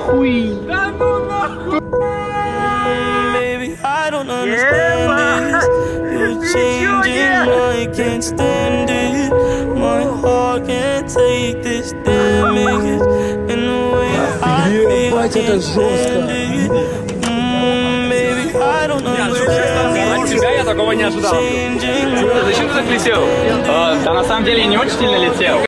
нахуй! Да ну нахуй! Baby, I don't understand this. You're changing, I can't stand it. My heart can't take this damage. And the way I feel, I can't stand it. Baby, I don't understand. От тебя я такого не ожидал. Зачем ты так летел? Да на самом деле я не очень сильно летел.